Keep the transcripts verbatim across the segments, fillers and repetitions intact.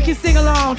can sing along.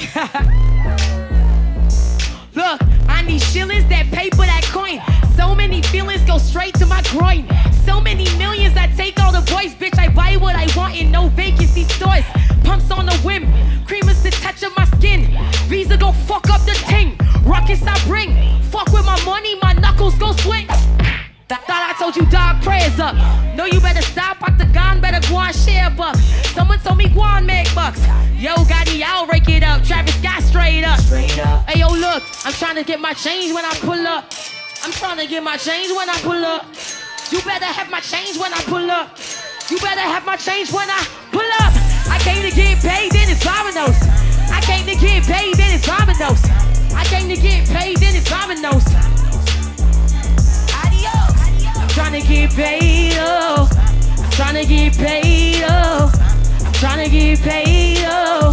Look, I need shillings, that paper, that coin. So many feelings go straight to my groin. So many millions, I take all the boys. Bitch, I buy what I want in no vacancy stores. Pumps on the whim, cream is the touch of my skin. Visa go fuck up the ting. Rockets I bring, fuck with my money, my knuckles go swing. Thought I told you dog prayers up. No, you better stop, Octagon better go on share bucks. Someone told me go on make bucks. Yo, Gotti, I'll rake it up. Travis Scott straight up. Straight up. Hey, yo, look, I'm trying to get my change when I pull up. I'm trying to get my change when I pull up. You better have my change when I pull up. You better have my change when I pull up. I came to get paid, then it's dominoes. I came to get paid, then it's dominoes. I came to get paid, then it's dominoes. I'm trying to get paid, oh. I'm trying to get paid, oh. I'm trying to get paid, oh.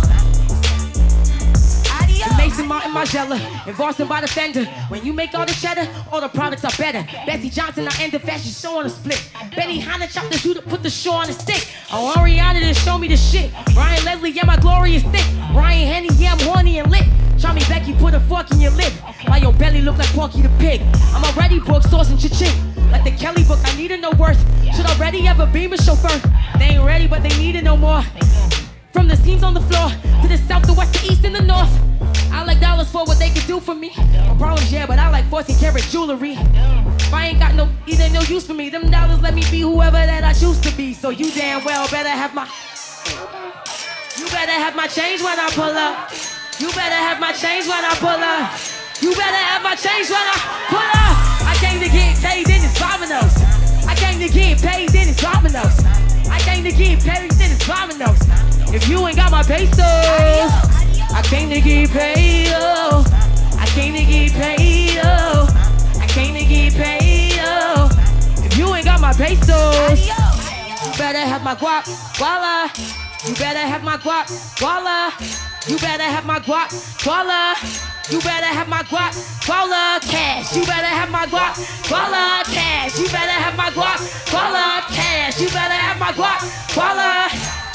Mason Martin Margiela, and Boston by the fender. When you make all the cheddar, all the products are better. Bessie Johnson, I end the fashion show on a split. Benny Hanna chopped the shoe to put the show on the stick. Oh, Ariana to show me the shit. Ryan Leslie, yeah, my glory is thick. Ryan Henny, yeah, I'm horny and lit. Charmy Becky, put a fork in your lip. Why your belly look like Porky the Pig? I'm already booked, sauce and cha-ching. Like the Kelly book, I need to know worth. Should already have a Beamer chauffeur. They ain't ready, but they need it no more. From the seams on the floor, to the south, the west, the east, and the north. I like dollars for what they can do for me. My problems, yeah, but I like fourteen karat jewelry. If I ain't got no, it ain't no use for me. Them dollars let me be whoever that I choose to be. So you damn well better have my, you better have my change when I pull up. You better have my change when I pull up. You better have my change when I pull up. I came to get paid, then it's dominoes. I came to get paid, then it's dominoes. I came to get paid, then it's dominoes. If you ain't got my pesos, I came to get paid, oh. I came to get paid, oh. I came to get paid, oh. If you ain't got my pesos, you better have my guap, voila. You better have my guap, voila. You better have my guap, voila. You better have my guap, voila, cash. You better have my guap, voila, cash. You better have my guap, voila, cash. You better have my guap, voila.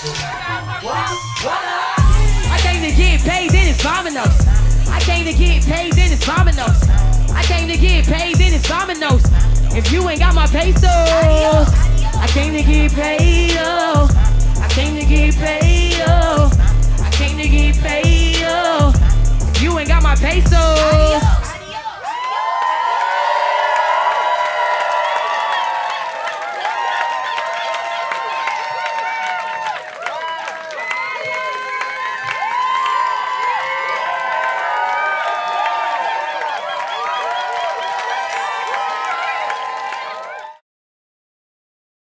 I came to get paid, then it's dominoes. I came to get paid, then it's dominoes. I came to get paid, then it's dominoes. If you ain't got my pesos, I came to get paid.